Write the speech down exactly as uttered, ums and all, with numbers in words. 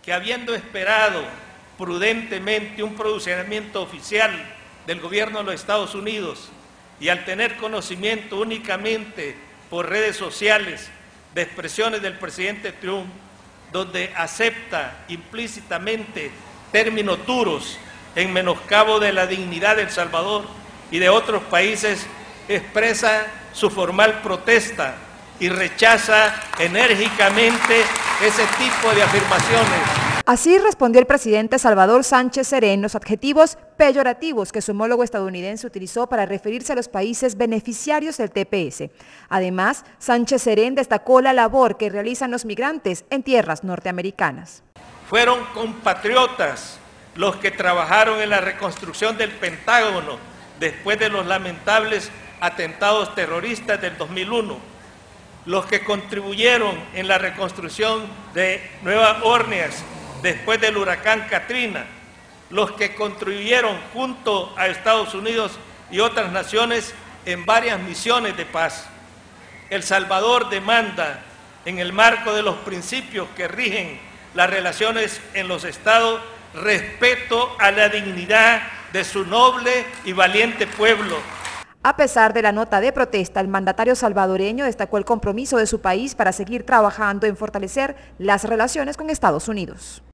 que habiendo esperado prudentemente un pronunciamiento oficial del gobierno de los Estados Unidos y al tener conocimiento únicamente por redes sociales de expresiones del presidente Trump, donde acepta implícitamente términos duros en menoscabo de la dignidad de El Salvador y de otros países, expresa su formal protesta y rechaza enérgicamente ese tipo de afirmaciones. Así respondió el presidente Salvador Sánchez Serén los adjetivos peyorativos que su homólogo estadounidense utilizó para referirse a los países beneficiarios del T P S. Además, Sánchez Serén destacó la labor que realizan los migrantes en tierras norteamericanas. Fueron compatriotas los que trabajaron en la reconstrucción del Pentágono después de los lamentables atentados terroristas del dos mil uno, los que contribuyeron en la reconstrucción de Nueva Orleans después del huracán Katrina, los que contribuyeron junto a Estados Unidos y otras naciones en varias misiones de paz. El Salvador demanda, en el marco de los principios que rigen las relaciones en los estados, respeto a la dignidad de su noble y valiente pueblo. A pesar de la nota de protesta, el mandatario salvadoreño destacó el compromiso de su país para seguir trabajando en fortalecer las relaciones con Estados Unidos.